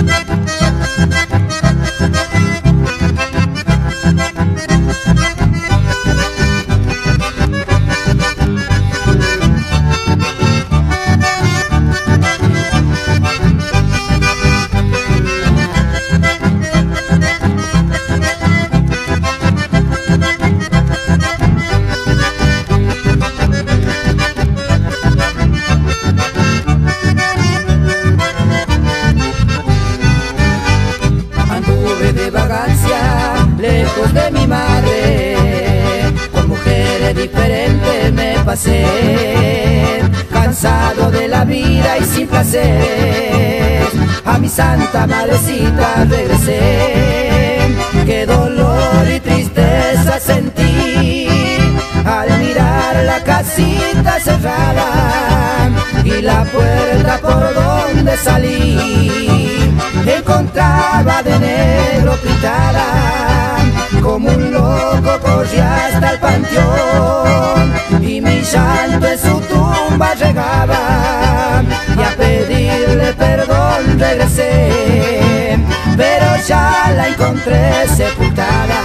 Lejos de mi madre, con mujeres diferentes me pasé, cansado de la vida y sin placer, a mi santa madrecita regresé. Qué dolor y tristeza sentí al mirar la casita cerrada y la puerta por donde salí encontraba de negro pintada. Como un loco corrí hasta el panteón y mi llanto en su tumba regaba, y a pedirle perdón regresé, pero ya la encontré sepultada.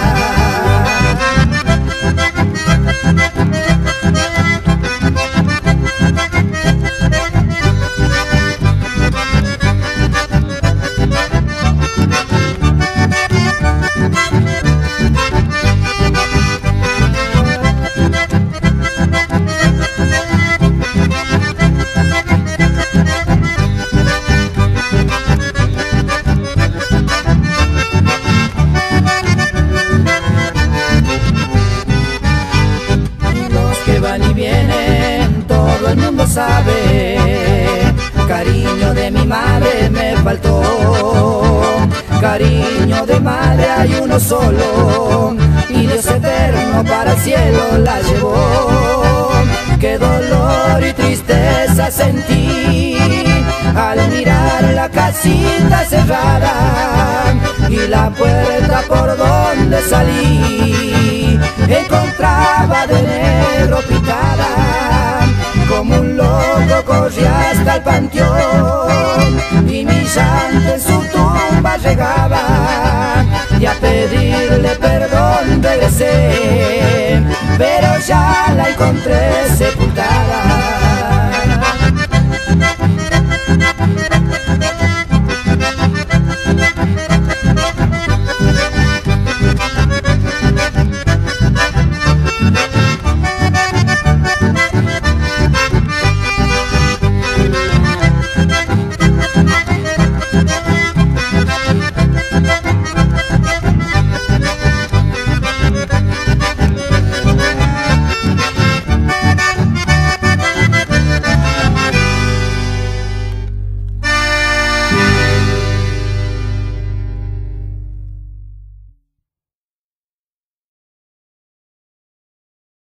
Y vienen, todo el mundo sabe, cariño de mi madre me faltó, cariño de madre hay uno solo, y Dios eterno para el cielo la llevó. Qué dolor y tristeza sentí al mirar la casita cerrada y la puerta por donde salí encontraba de negro pintada. Como un loco corrí hasta el panteón y mi llanto en su tumba llegaba, y a pedirle perdón regresé, pero ya la encontré